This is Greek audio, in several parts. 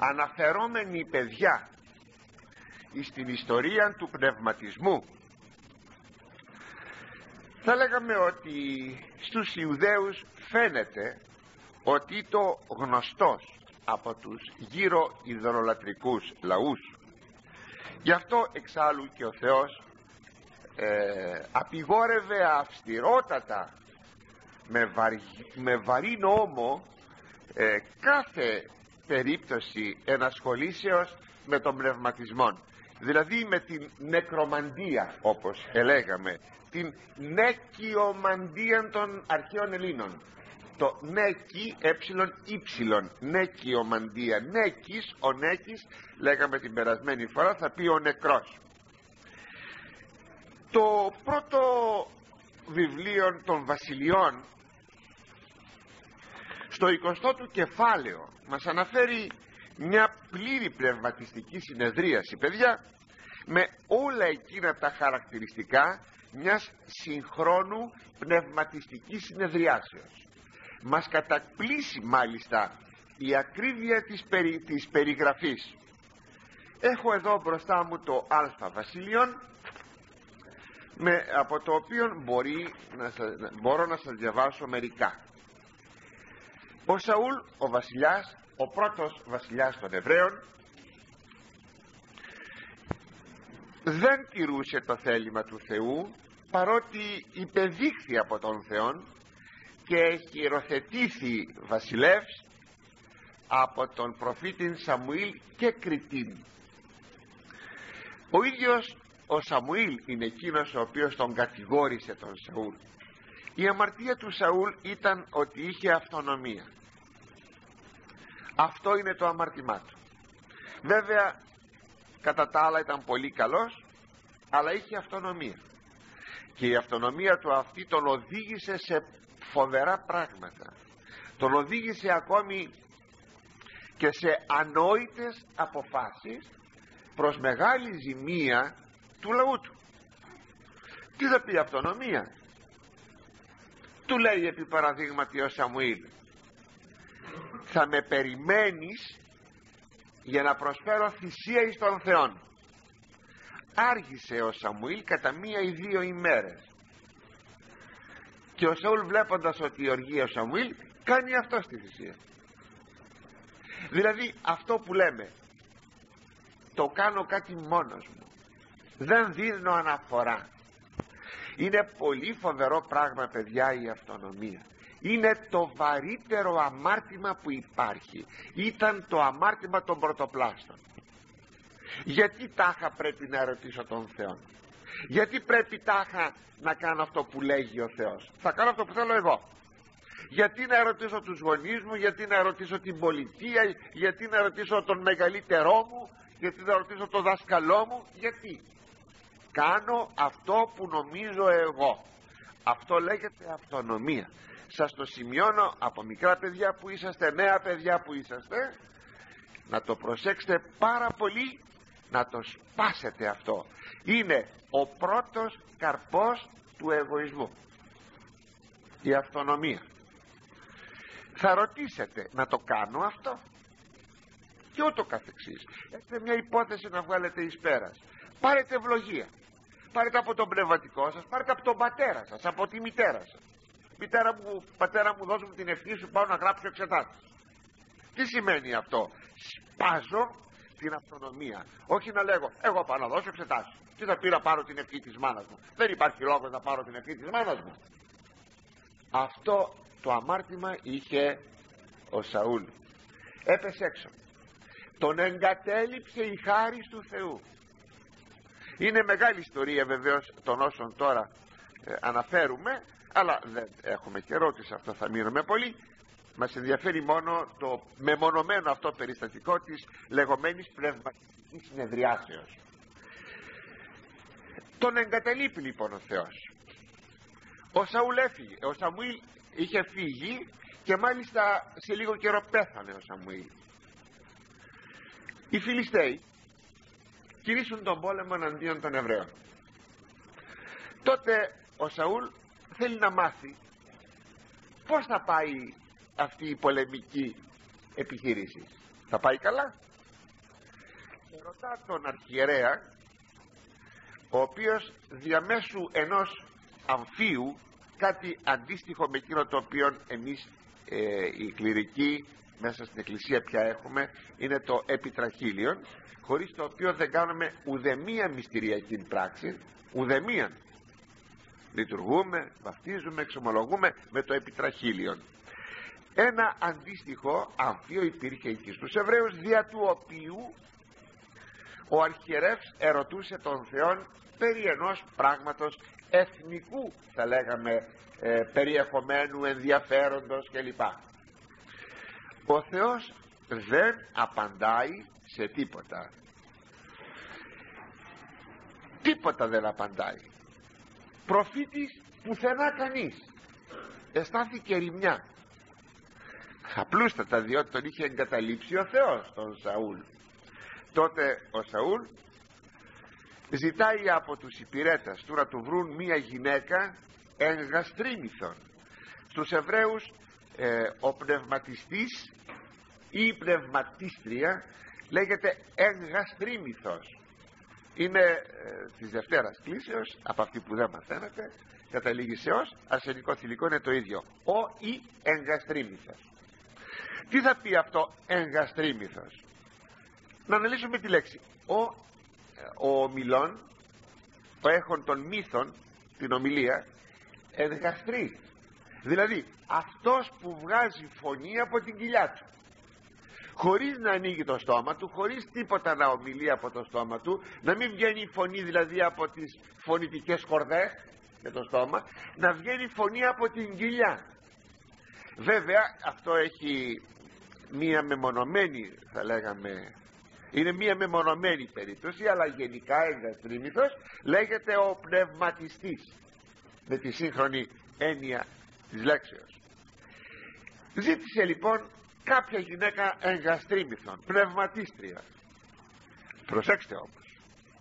αναφερόμενοι παιδιά στην ιστορία του πνευματισμού, θα λέγαμε ότι στους Ιουδαίους φαίνεται ότι το γνωστός από τους γύρω ιδωλολατρικούς λαούς. Γι' αυτό εξάλλου και ο Θεός απειγόρευε αυστηρότατα με βαρύ νόμο κάθε περίπτωση ενασχολήσεως με τον πνευματισμό, δηλαδή με την νεκρομαντία, όπως ελέγαμε, την νεκιομαντία των αρχαίων Ελλήνων. Το νέκι, ύψιλον, νεκιομαντία. Νέκης, ο νέκης, λέγαμε την περασμένη φορά, θα πει ο νεκρός. Το πρώτο βιβλίο των βασιλειών, στο 20ο του κεφάλαιο, μας αναφέρει μια πλήρη πνευματιστική συνεδρίαση, παιδιά, με όλα εκείνα τα χαρακτηριστικά μιας συγχρόνου πνευματιστικής συνεδριάσεως. Μας καταπλήσει μάλιστα η ακρίβεια της περιγραφής. Έχω εδώ μπροστά μου το Α Βασιλείον, από το οποίο μπορώ να σας διαβάσω μερικά. Ο Σαούλ, ο βασιλιάς, ο πρώτος βασιλιάς των Εβραίων, δεν τηρούσε το θέλημα του Θεού, παρότι υπεδείχθη από τον Θεόν και χειροθετήθη βασιλεύς από τον προφήτην Σαμουήλ και Κριτήν. Ο ίδιος ο Σαμουήλ είναι εκείνος ο οποίος τον κατηγόρησε τον Σαούλ. Η αμαρτία του Σαούλ ήταν ότι είχε αυτονομία. Αυτό είναι το αμάρτημά του. Βέβαια κατά τα άλλα ήταν πολύ καλός, αλλά είχε αυτονομία, και η αυτονομία του αυτή τον οδήγησε σε φοβερά πράγματα. Τον οδήγησε ακόμη και σε ανόητες αποφάσεις προς μεγάλη ζημία του λαού του. Τι θα πει αυτονομία? Του λέει επί παραδείγματι ο Σαμουήλ, θα με περιμένεις για να προσφέρω θυσία εις τον Θεόν. Άργησε ο Σαμουήλ κατά 1 ή 2 ημέρες, και ο Σαούλ, βλέποντας ότι οργεί ο Σαμουήλ, κάνει αυτό στη θυσία. Δηλαδή αυτό που λέμε, το κάνω κάτι μόνος μου, δεν δίνω αναφορά. Είναι πολύ φοβερό πράγμα, παιδιά, η αυτονομία. Είναι το βαρύτερο αμάρτημα που υπάρχει. Ήταν το αμάρτημα των πρωτοπλάστων. Γιατί τάχα πρέπει να ερωτήσω τον Θεό? Γιατί πρέπει τάχα να κάνω αυτό που λέγει ο Θεός? Θα κάνω αυτό που θέλω εγώ. Γιατί να ερωτήσω τους γονείς μου? Γιατί να ερωτήσω την πολιτεία? Γιατί να ερωτήσω τον μεγαλύτερό μου? Γιατί να ρωτήσω τον δάσκαλό μου? Γιατί? Κάνω αυτό που νομίζω εγώ. Αυτό λέγεται αυτονομία. Σας το σημειώνω από μικρά παιδιά που είσαστε, νέα παιδιά που είσαστε, να το προσέξετε πάρα πολύ, να το σπάσετε αυτό. Είναι ο πρώτος καρπός του εγωισμού, η αυτονομία. Θα ρωτήσετε, να το κάνω αυτό? Και ούτω καθεξής. Έχετε μια υπόθεση να βγάλετε εις πέρας, πάρετε ευλογία, πάρετε από τον πνευματικό σας, πάρετε από τον πατέρα σας, από τη μητέρα σας. Μητέρα μου, πατέρα μου, δώσ' μου την ευχή σου, πάω να γράψω εξετάσεις. Τι σημαίνει αυτό? Σπάζω την αυτονομία. Όχι να λέγω, εγώ πάω να δώσω εξετάσεις. Τι θα πει να πάρω την ευχή της μάνας μου? Δεν υπάρχει λόγος να πάρω την ευχή της μάνας μου. Αυτό το αμάρτημα είχε ο Σαούλ. Έπεσε έξω. Τον εγκατέλειψε η χάρις του Θεού. Είναι μεγάλη ιστορία βεβαίως των όσων τώρα αναφέρουμε, αλλά δεν έχουμε καιρό ότι σε αυτό θα μείνουμε πολύ. Μας ενδιαφέρει μόνο το μεμονωμένο αυτό περιστατικό της λεγόμενης πνευματικής συνεδριάσεως. Τον εγκαταλείπει λοιπόν ο Θεός. Ο Σαούλ έφυγε, ο Σαμουήλ είχε φύγει, και μάλιστα σε λίγο καιρό πέθανε ο Σαμουήλ. Οι Φιλιστέοι κηρύσσουν τον πόλεμο εναντίον των Εβραίων. Τότε ο Σαούλ θέλει να μάθει πώς θα πάει αυτή η πολεμική επιχείρηση. Θα πάει καλά? ρωτά τον αρχιερέα, ο οποίος διαμέσου ενός αμφίου, κάτι αντίστοιχο με εκείνο το οποίο εμείς οι κληρικοί μέσα στην εκκλησία πια έχουμε, είναι το επιτραχύλιον, χωρίς το οποίο δεν κάνουμε ουδεμία μυστηριακή πράξη, ουδεμία. Λειτουργούμε, βαφτίζουμε, εξομολογούμε με το επιτραχύλιον. Ένα αντίστοιχο αμφίο υπήρχε εκεί στους Εβραίους, δια του οποίου ο αρχιερεύς ερωτούσε τον Θεόν περί ενός πράγματος εθνικού, θα λέγαμε, περιεχομένου, ενδιαφέροντος κλπ. Ο Θεός δεν απαντάει σε τίποτα. Τίποτα δεν απαντάει. Προφήτης πουθενά κανείς. Αισθάνθηκε ρημιά. Απλούστατα, διότι τον είχε εγκαταλείψει ο Θεός τον Σαούλ. Τότε ο Σαούλ ζητάει από τους υπηρέτες του να του βρουν μία γυναίκα εγγαστρίμηθον. Στους Εβραίους ο πνευματιστής ή η πνευματίστρια λέγεται εγγαστρίμηθος. Είναι της Δευτέρας Κλήσεως, από αυτή που δεν μαθαίνετε, καταλήγει σε ως αρσενικό θηλυκό, είναι το ίδιο. Ο ή εγγαστρίμηθος. Τι θα πει αυτό εγγαστρίμηθος? Να αναλύσουμε τη λέξη. Ο ομιλών, το έχον των μύθων, την ομιλία, εγγαστρεί. Δηλαδή αυτός που βγάζει φωνή από την κοιλιά του, χωρίς να ανοίγει το στόμα του, χωρίς τίποτα να ομιλεί από το στόμα του, να μην βγαίνει η φωνή δηλαδή από τις φωνητικές χορδές με το στόμα, να βγαίνει φωνή από την κοιλιά. Βέβαια αυτό έχει μία μεμονωμένη, θα λέγαμε, είναι μία μεμονωμένη περίπτωση, αλλά γενικά εγγαστρίμηθος λέγεται ο πνευματιστής, με τη σύγχρονη έννοια της λέξεως. Ζήτησε λοιπόν κάποια γυναίκα εγγαστρίμηθον, πνευματίστρια. Προσέξτε όμως,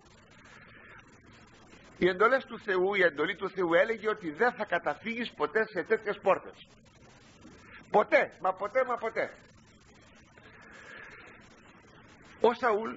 οι εντολές του Θεού, η εντολή του Θεού έλεγε ότι δεν θα καταφύγεις ποτέ σε τέτοιες πόρτες. Ποτέ, μα ποτέ, μα ποτέ. Ο Σαούλ,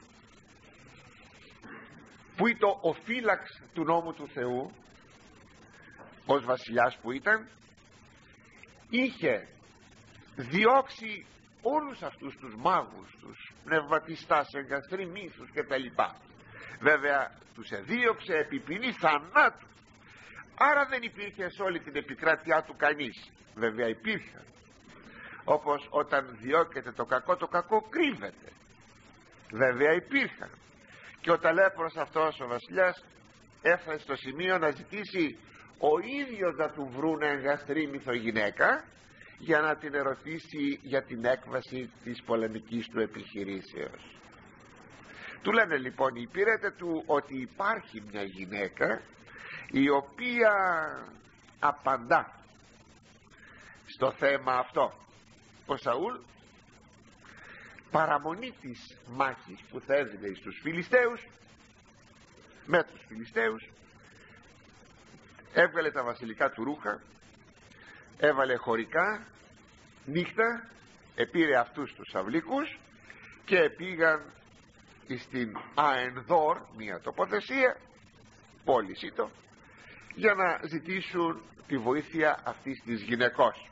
που ήταν ο φύλαξ του νόμου του Θεού, ως βασιλιάς που ήταν, είχε διώξει όλους αυτούς τους μάγους, τους πνευματιστάς, εγκαστριμήθους και τα λοιπά. Βέβαια τους εδίωξε επί ποινή θανάτου. Άρα δεν υπήρχε σε όλη την επικράτειά του κανείς. Βέβαια υπήρχαν. Όπως όταν διώκεται το κακό κρύβεται. Βέβαια υπήρχαν. Και ο ταλέπορος αυτός ο βασιλιάς έφτασε στο σημείο να ζητήσει ο ίδιος να του βρούνε εγκαστρίμηθο γυναίκα, για να την ερωτήσει για την έκβαση της πολεμικής του επιχειρήσεως. Του λένε λοιπόν οι υπηρέτες του ότι υπάρχει μια γυναίκα η οποία απαντά στο θέμα αυτό. Ο Σαούλ, παραμονή της μάχης που θα έδινε στους Φιλιστέους, με τους Φιλιστέους, έβγαλε τα βασιλικά του ρούχα, έβαλε χωρικά νύχτα, επήρε αυτούς τους αυλικούς και πήγαν στην Αενδόρ, μια τοποθεσία, πόλη Σίτο, για να ζητήσουν τη βοήθεια αυτής της γυναικός.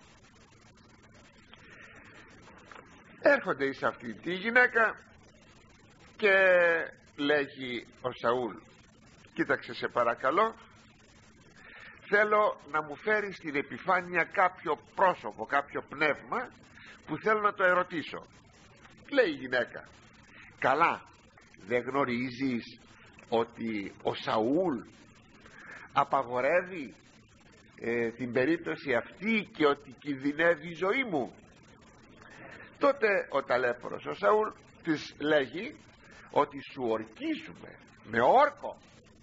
Έρχονται εις αυτή τη γυναίκα και λέγει ο Σαούλ, κοίταξε σε παρακαλώ, θέλω να μου φέρεις στην επιφάνεια κάποιο πρόσωπο, κάποιο πνεύμα που θέλω να το ερωτήσω. Λέει η γυναίκα, καλά, δεν γνωρίζεις ότι ο Σαούλ απαγορεύει την περίπτωση αυτή και ότι κινδυνεύει η ζωή μου? Τότε ο ταλέπορος ο Σαούλ της λέγει ότι σου ορκίζουμε με όρκο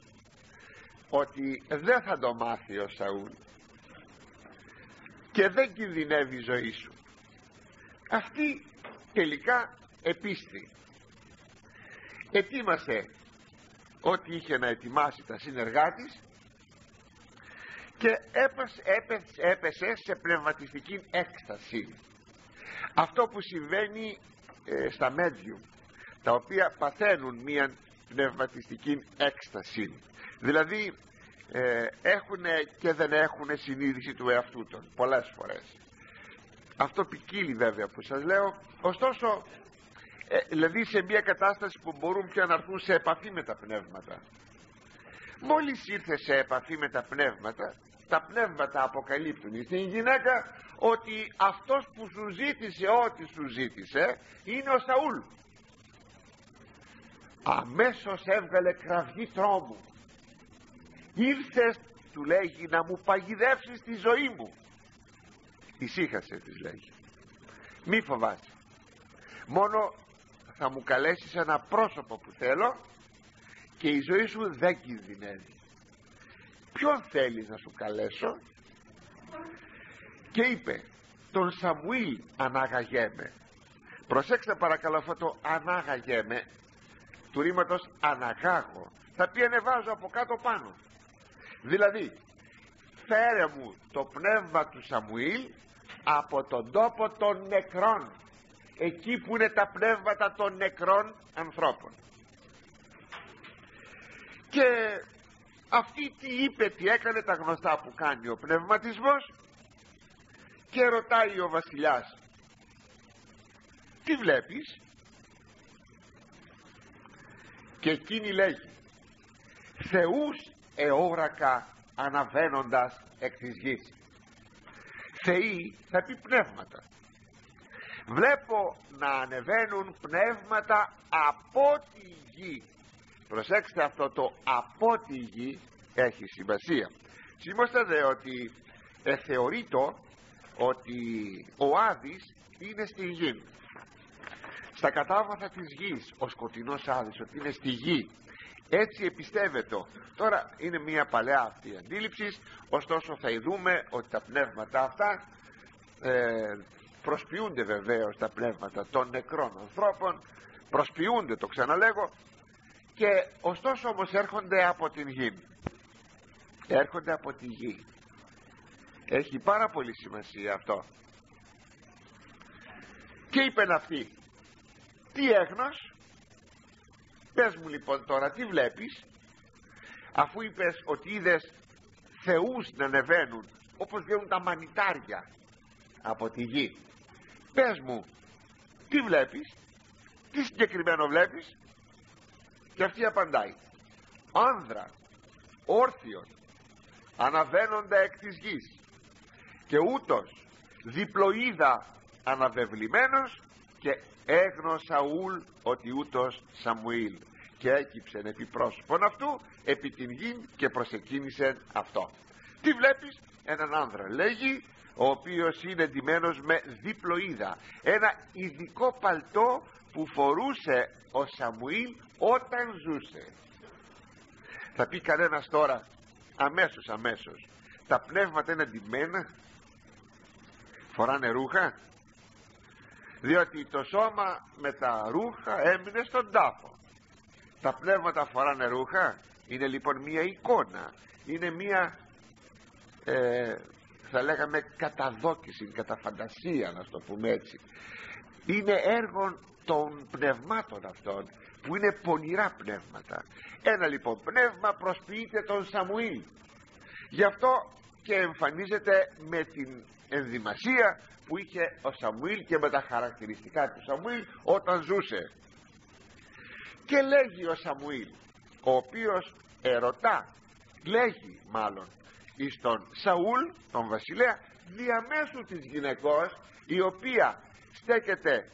ότι δεν θα το μάθει ο Σαούλ και δεν κινδυνεύει η ζωή σου. Αυτή τελικά επίστη, ετοίμασε ό,τι είχε να ετοιμάσει τα συνεργάτης και έπεσε σε πνευματιστική έκσταση. Αυτό που συμβαίνει στα medium, τα οποία παθαίνουν μια πνευματιστική έκσταση, δηλαδή έχουν και δεν έχουν συνείδηση του εαυτού των πολλές φορές. Αυτό ποικίλει βέβαια που σας λέω, ωστόσο δηλαδή σε μια κατάσταση που μπορούν πια να έρθουν σε επαφή με τα πνεύματα. Μόλις ήρθε σε επαφή με τα πνεύματα, τα πνεύματα αποκαλύπτουν στην γυναίκα ότι αυτός που σου ζήτησε ό,τι σου ζήτησε είναι ο Σαούλ. Αμέσως έβγαλε κραυγή τρόμου. Ήρθες, του λέγει, να μου παγιδεύσεις τη ζωή μου. Ησύχασε, της λέγει, μη φοβάσαι, μόνο θα μου καλέσεις ένα πρόσωπο που θέλω και η ζωή σου δεν κινδυνεύει. Ποιον θέλεις να σου καλέσω? Και είπε, τον Σαμουήλ ανάγαγέμε. Προσέξτε παρακαλώ αυτό το ανάγαγέμε του ρήματος αναγάγω, θα πει ανεβάζω από κάτω πάνω. Δηλαδή φέρε μου το πνεύμα του Σαμουήλ από τον τόπο των νεκρών, εκεί που είναι τα πνεύματα των νεκρών ανθρώπων. Και αυτή τι είπε, τι έκανε, τα γνωστά που κάνει ο πνευματισμός, και ρωτάει ο βασιλιάς, τι βλέπεις? Και εκείνη λέγει, θεούς εόρακα αναβαίνοντας εκ της γης. Θεοί θα πει πνεύματα. Βλέπω να ανεβαίνουν πνεύματα από τη γη. Προσέξτε, αυτό το από τη γη έχει σημασία. Σημειώστε δε ότι θεωρείτο ότι ο Άδης είναι στη γη. Στα κατάβαθα της γης ο σκοτεινός Άδης, ότι είναι στη γη. Έτσι επιστεύεται. Τώρα είναι μια παλαιά αυτή αντίληψη, ωστόσο θα ειδούμε ότι τα πνεύματα αυτά προσποιούνται βεβαίως, τα πνεύματα των νεκρών ανθρώπων προσποιούνται, το ξαναλέγω, και ωστόσο όμως έρχονται από την γη. Έρχονται από τη γη. Έχει πάρα πολύ σημασία αυτό. Και είπεν αυτή, τι έγνος? Πες μου λοιπόν τώρα, τι βλέπεις? Αφού είπες ότι είδες θεούς να ανεβαίνουν όπως βγαίνουν τα μανιτάρια από τη γη, πες μου, τι βλέπεις? Τι συγκεκριμένο βλέπεις? Και αυτή απαντάει, άνδρα όρθιον αναβαίνοντα εκ της γης, και ούτως διπλοείδα αναβεβλημένος, και έγνω Σαούλ ότι ούτως Σαμουήλ, και έκυψεν επί πρόσωπον αυτού επί την γη και προσεκίνησε αυτό. Τι βλέπεις? Έναν άνδρα, λέγει, ο οποίος είναι ντυμένος με διπλοείδα, ένα ειδικό παλτό που φορούσε ο Σαμουήλ όταν ζούσε. Θα πει κανένας τώρα, αμέσως, τα πνεύματα είναι ντυμένα, φοράνε ρούχα? Διότι το σώμα με τα ρούχα έμεινε στον τάφο. Τα πνεύματα φοράνε ρούχα? Είναι λοιπόν μία εικόνα, είναι μία θα λέγαμε καταδόκηση, καταφαντασία, να το πούμε έτσι. Είναι έργο των πνευμάτων αυτών, που είναι πονηρά πνεύματα. Ένα λοιπόν πνεύμα προσποιείται τον Σαμουήλ, γι' αυτό και εμφανίζεται με την ενδυμασία που είχε ο Σαμουήλ και με τα χαρακτηριστικά του Σαμουήλ όταν ζούσε. Και λέγει ο Σαμουήλ, ο οποίος ερωτά, λέγει μάλλον εις τον Σαούλ, τον βασιλέα, διαμέσου της γυναικός, η οποία στέκεται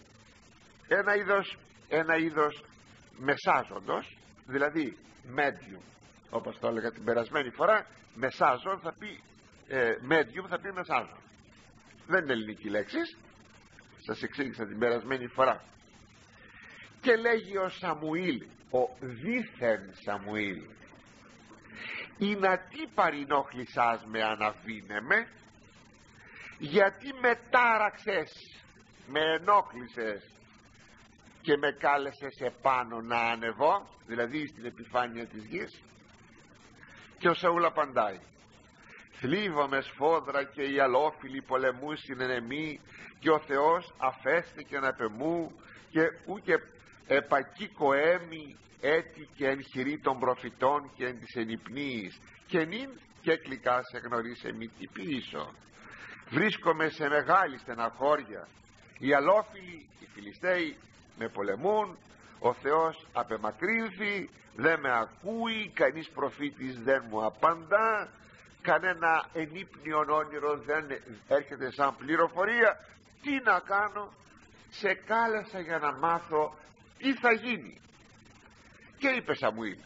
ένα είδος μεσάζοντος, δηλαδή medium, όπως το έλεγα την περασμένη φορά. Μεσάζον θα πει medium, θα πει μεσάζον. Δεν είναι ελληνική λέξη, σας εξήγησα την περασμένη φορά. Και λέγει ο Σαμουήλ, ο δίθεν Σαμουήλ, «Ινα τι παρενόχλησάς με αναβίνεμε? Γιατί με τάραξες, με ενόχλησες και με κάλεσες επάνω να ανεβώ, δηλαδή στην επιφάνεια της γης?» Και ο Σαούλ απαντάει, «Θλίβομαι σφόδρα και οι αλόφιλοι πολεμούσιν εν εμή, και ο Θεός αφέστηκε να επεμού, και ούκε επακίκο έμι έτη και εν χειρή των προφητών και εν της ενυπνίης και νυν και κλικά σε γνωρίσε μη τι πίσω. Βρίσκομαι σε μεγάλη στεναχώρια, οι αλόφιλοι, οι Φιλιστέοι με πολεμούν, ο Θεός απεμακρύνθη, δεν με ακούει, κανείς προφήτης δεν μου απαντά, κανένα ενύπνιον όνειρο δεν έρχεται σαν πληροφορία. Τι να κάνω? Σε κάλεσα για να μάθω τι θα γίνει. Και είπε Σαμουήλ,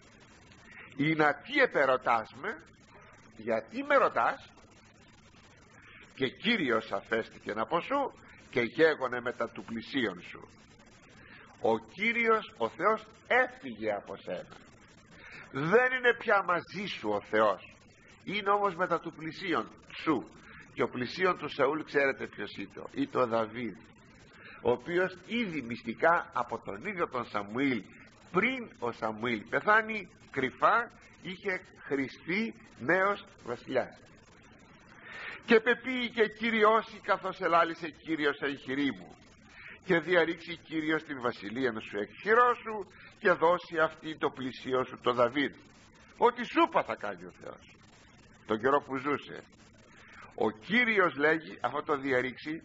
ή να τι επερωτάς με, γιατί με ρωτάς? Και Κύριος αφέστηκε από σου και γέγονε μετά του πλησίον σου. Ο Κύριος, ο Θεός, έφυγε από σένα. Δεν είναι πια μαζί σου ο Θεός, είναι όμως μετά του πλησίον σου. Και ο πλησίον του Σαούλ ξέρετε ποιος ήταν ο Δαβίδ, ο οποίος ήδη μυστικά από τον ίδιο τον Σαμουήλ, πριν ο Σαμουήλ πεθάνει, κρυφά είχε χρηστεί νέος βασιλιάς. Και πεποίη και Κυριώσει καθώς ελάλησε Κύριος εν χειρή μου, και διαρρήξει Κύριος την βασιλεία σου εκ χειρός σου και δώσει αυτή το πλησίο σου το Δαβίδ. Ό,τι σου είπα θα κάνει ο Θεός τον καιρό που ζούσε. Ο Κύριος λέγει αυτό το διαρρήξει,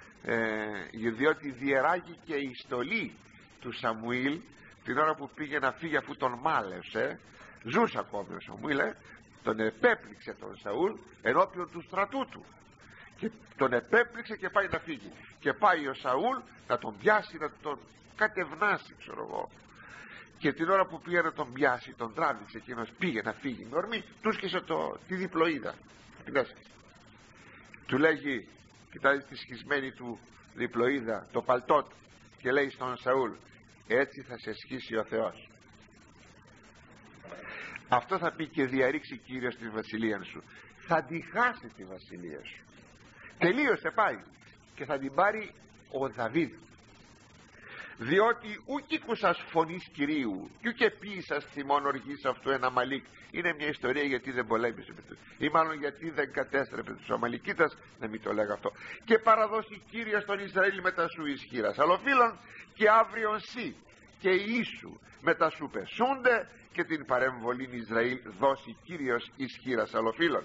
διότι διεράγει και η στολή του Σαμουήλ την ώρα που πήγε να φύγει, αφού τον μάλευσε. Ζούσε ακόμη ο Σαμουήλ, τον επέπληξε τον Σαούλ ενώπιον του στρατού του και τον επέπληξε και πάει να φύγει. Και πάει ο Σαούλ να τον πιάσει, να τον κατευνάσει, ξέρω εγώ. Και την ώρα που πήγε να τον πιάσει, τον τράβηξε, εκείνος πήγε να φύγει με ορμή, του σκίσε τη διπλοίδα, την έσκησε. Του λέγει, κοιτάζει τη σχισμένη του διπλοίδα, το παλτό του, και λέει στον Σαούλ, έτσι θα σε σχίσει ο Θεός. Αυτό θα πει και διαρρήξει Κύριος τη βασιλεία σου. Θα τη χάσει τη βασιλεία σου. Τελείωσε, πάει. Και θα την πάρει ο Δαβίδ. Διότι ούκ ήκουσας φωνής Κυρίου κι ούκ επίησας θυμών οργής αυτού ένα Αμαλίκ. Είναι μια ιστορία γιατί δεν πολέμησε με τους, ή μάλλον γιατί δεν κατέστρεψε τους Αμαλικίτας, να μην το λέγω αυτό. Και παραδώσει Κύριος τον Ισραήλ μετά σου ισχύρας αλλοφύλων, και αύριον σύ και οι ίσου μετά σου πεσούνται, και την παρεμβολήν Ισραήλ δώσει Κύριος ισχύρας αλλοφύλων.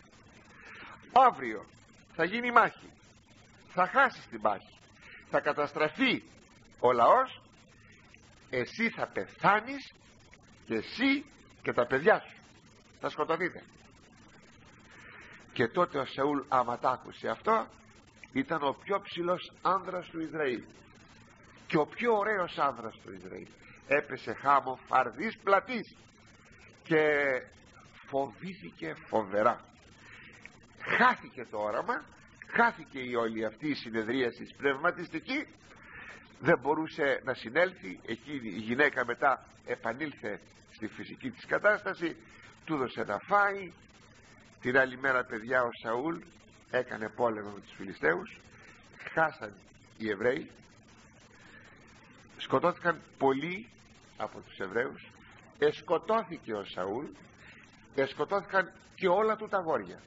Αύριο θα γίνει μάχη, θα χάσεις την μάχη, θα καταστραφεί ο λαός, εσύ θα πεθάνεις και εσύ και τα παιδιά σου θα σκοτωθείτε. Και τότε ο Σαούλ, άμα τ' άκουσε αυτό, ήταν ο πιο ψηλός άνδρας του Ισραήλ και ο πιο ωραίος άνδρας του Ισραήλ. Έπεσε χάμω φαρδής πλατής και φοβήθηκε φοβερά. Χάθηκε το όραμα, χάθηκε η όλη αυτή η συνεδρίαση πνευματιστική, δεν μπορούσε να συνέλθει. Εκείνη η γυναίκα μετά επανήλθε στη φυσική της κατάσταση, του έδωσε να φάει. Την άλλη μέρα, παιδιά, ο Σαούλ έκανε πόλεμο με τους Φιλιστέους, χάσαν οι Εβραίοι, σκοτώθηκαν πολλοί από τους Εβραίους, εσκοτώθηκε ο Σαούλ, εσκοτώθηκαν και όλα του τα αγόρια.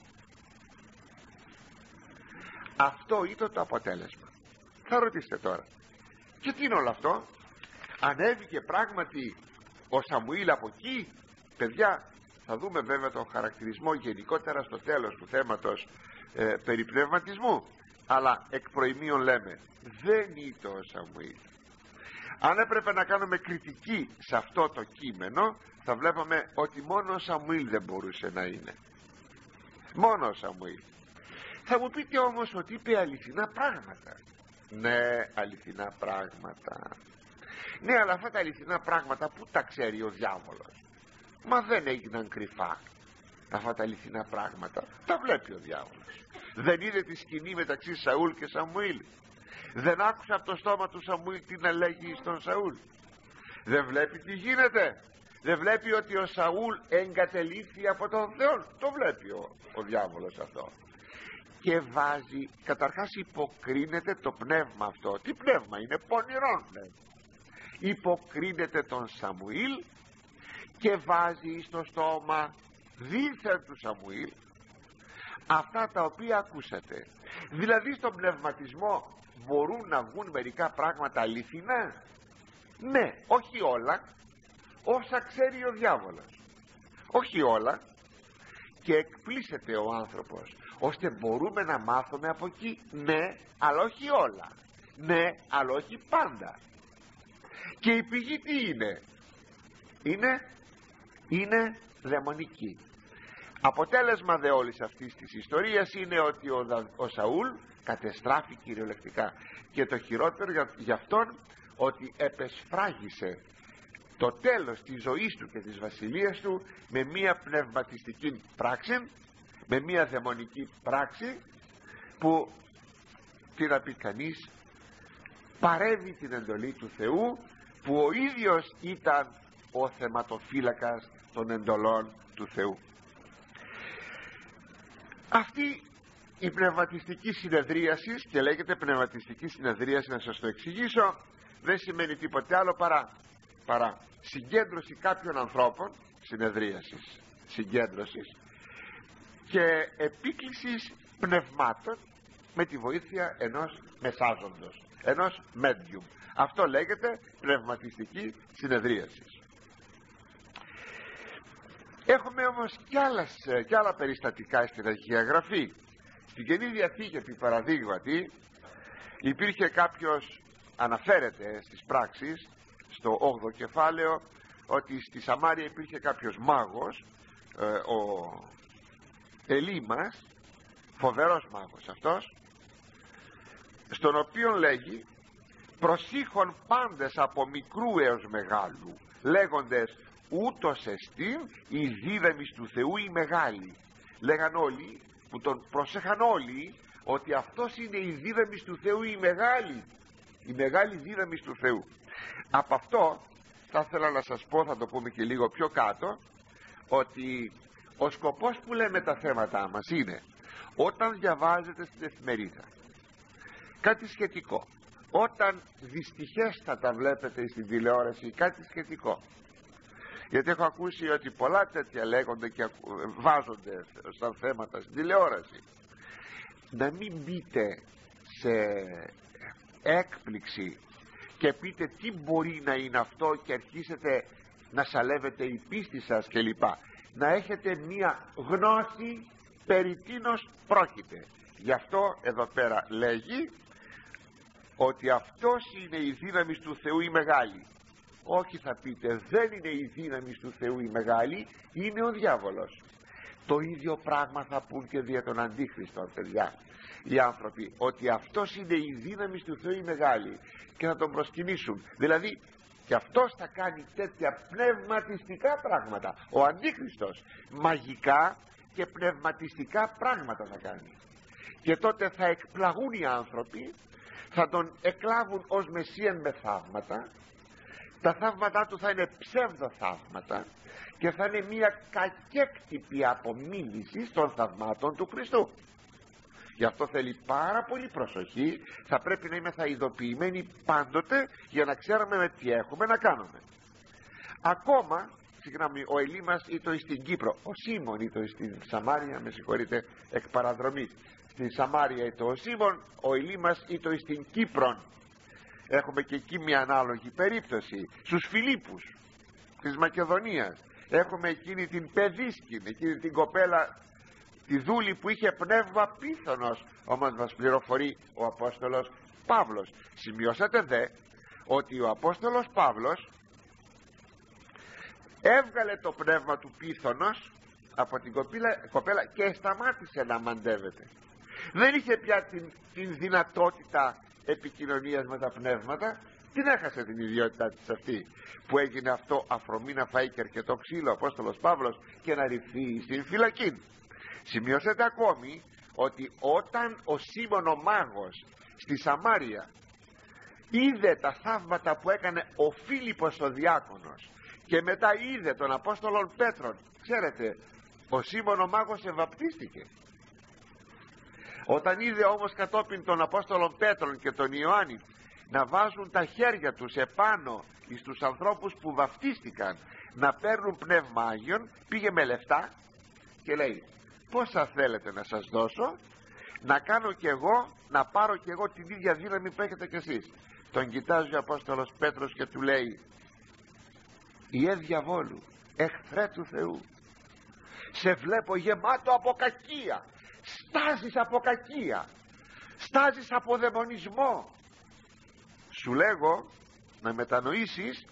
Αυτό ήταν το αποτέλεσμα. Θα ρωτήσετε τώρα, και τι είναι όλο αυτό? Ανέβηκε πράγματι ο Σαμουήλ από εκεί? Παιδιά, θα δούμε βέβαια τον χαρακτηρισμό γενικότερα στο τέλος του θέματος περί πνευματισμού, αλλά εκ προημίων λέμε, δεν ήταν ο Σαμουήλ. Αν έπρεπε να κάνουμε κριτική σε αυτό το κείμενο, θα βλέπαμε ότι μόνο ο Σαμουήλ δεν μπορούσε να είναι. Μόνο ο Σαμουήλ. Θα μου πείτε όμως ότι είπε αληθινά πράγματα. Ναι, αληθινά πράγματα. Ναι, αλλά αυτά τα αληθινά πράγματα που τα ξέρει ο διάβολος? Μα δεν έγιναν κρυφά αυτά τα αληθινά πράγματα. Τα βλέπει ο διάβολος. Δεν είδε τη σκηνή μεταξύ Σαούλ και Σαμουήλ? Δεν άκουσε από το στόμα του Σαμουήλ τι να λέγει στον Σαούλ? Δεν βλέπει τι γίνεται? Δεν βλέπει ότι ο Σαούλ εγκατελείφθη από τον Θεό? Το βλέπει ο διάβολος αυτό. Και βάζει, καταρχάς υποκρίνεται το πνεύμα αυτό. Τι πνεύμα είναι? Πονηρόν πνεύμα. Υποκρίνεται τον Σαμουήλ και βάζει στο στόμα δίθεν του Σαμουήλ αυτά τα οποία ακούσατε. Δηλαδή στον πνευματισμό μπορούν να βγουν μερικά πράγματα αληθινά? Ναι, όχι όλα, όσα ξέρει ο διάβολος, όχι όλα, και εκπλήσεται ο άνθρωπος, ώστε μπορούμε να μάθουμε από εκεί, ναι, αλλά όχι όλα, ναι, αλλά όχι πάντα. Και η πηγή τι είναι δαιμονική. Αποτέλεσμα δε όλης αυτής της ιστορίας είναι ότι ο Σαούλ κατεστράφη κυριολεκτικά, και το χειρότερο για αυτόν, ότι επεσφράγισε το τέλος της ζωής του και της βασιλείας του με μία πνευματιστική πράξη, με μία δαιμονική πράξη, που τι να πει κανείς, παρέβη την εντολή του Θεού, που ο ίδιος ήταν ο θεματοφύλακας των εντολών του Θεού. Αυτή η πνευματιστική συνεδρίαση, και λέγεται πνευματιστική συνεδρίαση, να σας το εξηγήσω, δεν σημαίνει τίποτε άλλο παρά συγκέντρωση κάποιων ανθρώπων, συγκέντρωσης και επίκλησης πνευμάτων με τη βοήθεια ενός μεσάζοντος, ενός medium. Αυτό λέγεται πνευματιστική συνεδρίαση. Έχουμε όμως κι άλλα περιστατικά στην Αγία Γραφή. Στην Καινή Διαθήκη, επί παραδείγματι, υπήρχε κάποιος, αναφέρεται στις πράξεις στο 8ο κεφάλαιο, ότι στη Σαμάρια υπήρχε κάποιος μάγος, ο Ελίμας, φοβερός μάγος αυτός, στον οποίον λέγει προσήχων πάντες από μικρού έως μεγάλου, λέγοντες ούτως εστίν η δίδαμις του Θεού η μεγάλη. Λέγαν όλοι, που τον προσέχαν όλοι, ότι αυτός είναι η δίδαμις του Θεού η μεγάλη δίδαμις του Θεού. Από αυτό θα ήθελα να σας πω, θα το πούμε και λίγο πιο κάτω, ότι ο σκοπός που λέμε τα θέματα μας είναι, όταν διαβάζετε στην εφημερίδα κάτι σχετικό, όταν δυστυχέστατα βλέπετε στην τηλεόραση κάτι σχετικό, γιατί έχω ακούσει ότι πολλά τέτοια λέγονται και βάζονται σαν θέματα στην τηλεόραση, να μην μπείτε σε έκπληξη και πείτε τι μπορεί να είναι αυτό και αρχίσετε να σαλεύετε η πίστη σας κλπ. Να έχετε μία γνώση περί τίνος πρόκειται. Γι' αυτό εδώ πέρα λέγει ότι αυτός είναι η δύναμη του Θεού η μεγάλη. Όχι, θα πείτε, δεν είναι η δύναμη του Θεού η μεγάλη, είναι ο διάβολος. Το ίδιο πράγμα θα πούν και δια τον Αντίχριστο, παιδιά, οι άνθρωποι, ότι αυτός είναι η δύναμη του Θεού η μεγάλη, και θα τον προσκυνήσουν. Δηλαδή και αυτός θα κάνει τέτοια πνευματιστικά πράγματα, ο Αντίχριστος, μαγικά και πνευματιστικά πράγματα θα κάνει, και τότε θα εκπλαγούν οι άνθρωποι, θα τον εκλάβουν ως Μεσσίαν με θαύματα. Τα θαύματά του θα είναι ψεύδο θαύματα και θα είναι μια κακέκτυπη απομίμηση των θαυμάτων του Χριστού. Γι' αυτό θέλει πάρα πολύ προσοχή. Θα πρέπει να είμαστε ειδοποιημένοι πάντοτε, για να ξέρουμε με τι έχουμε να κάνουμε. Ακόμα, συγγνώμη, ο Ελίμας ήτο στην Κύπρο, ο Σίμων ήτο στην Σαμάρια, με συγχωρείτε εκ παραδρομής, στην Σαμάρια ήτο ο Σίμων, ο Ελίμας ήτο στην Κύπρον. Έχουμε και εκεί μια ανάλογη περίπτωση στους Φιλίππους της Μακεδονίας. Έχουμε εκείνη την Παιδίσκην, εκείνη την κοπέλα, τη δούλη που είχε πνεύμα πίθωνος, όμως μας πληροφορεί ο Απόστολος Παύλος. Σημειώσατε δε ότι ο Απόστολος Παύλος έβγαλε το πνεύμα του πίθωνος από την κοπέλα και σταμάτησε να μαντεύεται. Δεν είχε πια την δυνατότητα επικοινωνίας με τα πνεύματα. Την έχασε την ιδιότητά της αυτή, που έγινε αυτό αφρομή να φάει και αρκετό ξύλο ο Απόστολος Παύλος και να ρηφθεί στην φυλακή. Σημειώσετε ακόμη ότι όταν ο Σίμων ο μάγος στη Σαμάρια είδε τα θαύματα που έκανε ο Φίλιππος ο διάκονος και μετά είδε τον Απόστολον Πέτρον, ξέρετε, ο Σίμων ο μάγος ευαπτίστηκε. Όταν είδε όμως κατόπιν τον Απόστολον Πέτρον και τον Ιωάννη να βάζουν τα χέρια τους επάνω στους ανθρώπους που βαφτίστηκαν, να παίρνουν πνεύμα Άγιον, πήγε με λεφτά και λέει, πόσα θέλετε να σας δώσω, να κάνω κι εγώ, να πάρω κι εγώ την ίδια δύναμη που έχετε κι εσείς. τον κοιτάζει ο Απόστολος Πέτρος και του λέει: «Ιε διαβόλου, εχθρέ του Θεού, σε βλέπω γεμάτο από κακία, στάζεις από κακία, στάζεις από δαιμονισμό. Σου λέγω να μετανοήσεις,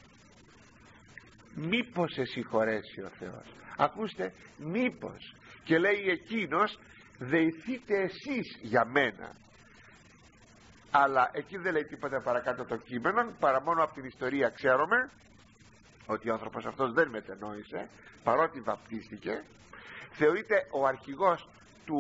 μήπως σε συγχωρέσει ο Θεός». Ακούστε, μήπως. Και λέει εκείνος: «Δεηθείτε εσείς για μένα». Αλλά εκεί δεν λέει τίποτα παρακάτω το κείμενο, παρά μόνο από την ιστορία ξέρουμε ότι ο άνθρωπος αυτός δεν μετενόησε, παρότι βαπτίστηκε. Θεωρείται ο αρχηγός του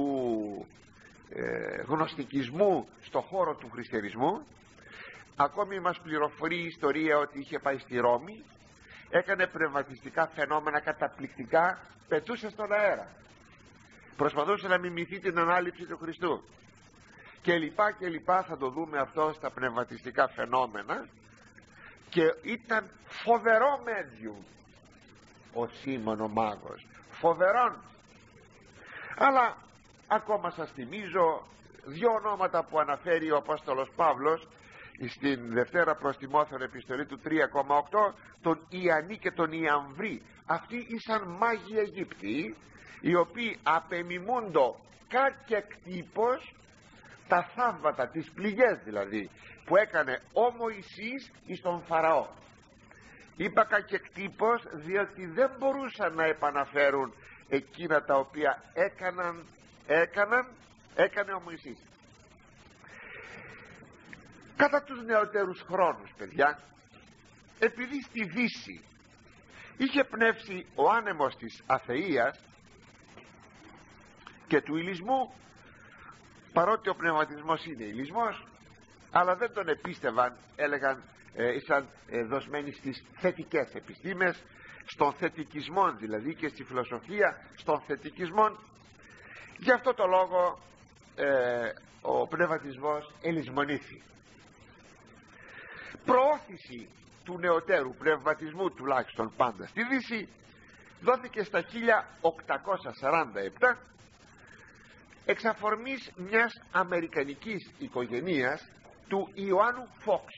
γνωστικισμού στο χώρο του χριστιανισμού. Ακόμη μας πληροφορεί η ιστορία ότι είχε πάει στη Ρώμη, έκανε πνευματιστικά φαινόμενα καταπληκτικά, πετούσε στον αέρα, προσπαθούσε να μιμηθεί την ανάληψη του Χριστού και λοιπά, θα το δούμε αυτό στα πνευματιστικά φαινόμενα. Και ήταν φοβερό medium ο Σίμων ο μάγος, φοβερόν. Αλλά ακόμα σας θυμίζω δύο ονόματα που αναφέρει ο Απόστολος Παύλος στην Δευτέρα προς Τιμόθεον επιστολή του 3,8, τον Ιαννή και τον Ιαμβρή. Αυτοί ήσαν μάγοι Αιγύπτιοι, οι οποίοι απεμιμούντο κακεκτύπως τα θαύματα, τις πληγές δηλαδή που έκανε ο Μωυσής εις τον Φαραώ. Είπα κακεκτύπως διότι δεν μπορούσαν να επαναφέρουν εκείνα τα οποία έκανε ο Μωυσής. Κατά τους νεωτέρους χρόνους, παιδιά, επειδή στη Δύση είχε πνεύσει ο άνεμος της αθείας και του ηλισμού, παρότι ο πνευματισμός είναι ηλισμός, αλλά δεν τον επίστευαν, έλεγαν, ήσαν δοσμένοι στις θετικές επιστήμες, στον θετικισμό δηλαδή, και στη φιλοσοφία στον θετικισμό. Γι' αυτό το λόγο ο πνευματισμός ελισμονήθη. Προώθηση του νεωτέρου πνευματισμού, τουλάχιστον πάντα στη Δύση, δόθηκε στα 1847 εξ αφορμής μιας αμερικανικής οικογενείας του Ιωάννου Φόξ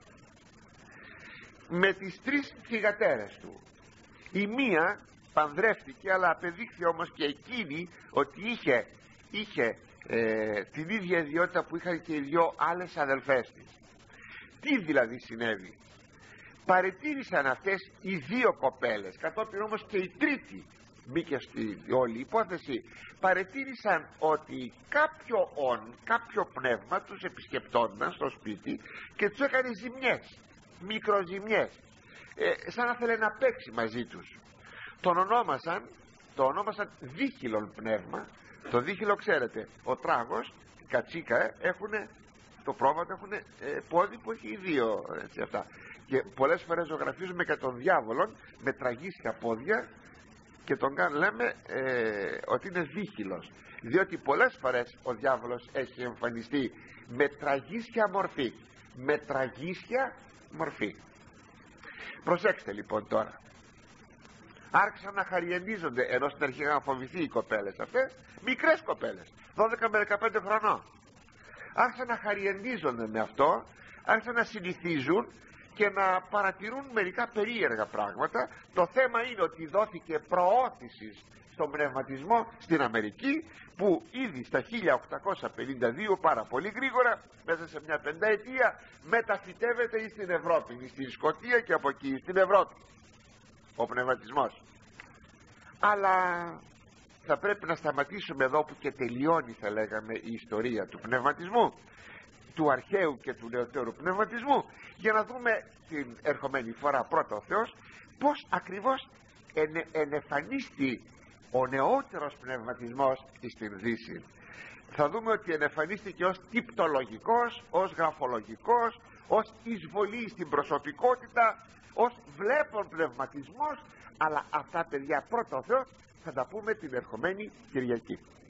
με τις τρεις θυγατέρες του. Η μία πανδρεύτηκε, αλλά απεδείχθη όμως και εκείνη ότι είχε την ίδια ιδιότητα που είχαν και οι δυο άλλες αδελφές της. Τι δηλαδή συνέβη? Παρετήρησαν αυτές οι δύο κοπέλες, κατόπιν όμως και η τρίτη μπήκε στη όλη υπόθεση. Παρετήρησαν ότι κάποιο πνεύμα τους επισκεπτόταν στο σπίτι και τους έκανε ζημιές, μικροζημιές, σαν να θέλει να παίξει μαζί τους. Το ονόμασαν δίχυλον πνεύμα. Το δίχυλο, ξέρετε, ο τράγος, η κατσίκα το πρόβατο έχουν πόδι που έχει δύο, έτσι, αυτά. Και πολλές φορές ζωγραφίζουμε και τον διάβολον με τραγίσια πόδια και τον λέμε ότι είναι δίχυλος, διότι πολλές φορές ο διάβολος έχει εμφανιστεί με τραγίσια μορφή. Προσέξτε λοιπόν τώρα. Άρχισαν να χαριενίζονται, ενώ στην αρχή είχαν φοβηθεί οι κοπέλες αυτές, μικρές κοπέλες 12 με 15 χρονών. Άρχισαν να χαριενίζονται με αυτό, άρχισαν να συνηθίζουν και να παρατηρούν μερικά περίεργα πράγματα. Το θέμα είναι ότι δόθηκε προώθηση στον πνευματισμό στην Αμερική, που ήδη στα 1852, πάρα πολύ γρήγορα, μέσα σε μια πενταετία, μεταφυτεύεται στην Ευρώπη, στην Σκωτία και από εκεί στην Ευρώπη ο πνευματισμός. Αλλά θα πρέπει να σταματήσουμε εδώ που και τελειώνει, θα λέγαμε, η ιστορία του πνευματισμού, του αρχαίου και του νεωτέρου πνευματισμού, για να δούμε την ερχομένη φορά, πρώτα ο Θεός, πως ακριβώς ενεφανίστη ο νεότερος πνευματισμός στην Δύση. Θα δούμε ότι ενεφανίστηκε ως τυπτολογικός, ως γραφολογικός, ως εισβολή στην προσωπικότητα, ως βλέπον πνευματισμός. Αλλά αυτά, παιδιά, πρώτα ο Θεός θα τα πούμε την ερχομένη Κυριακή.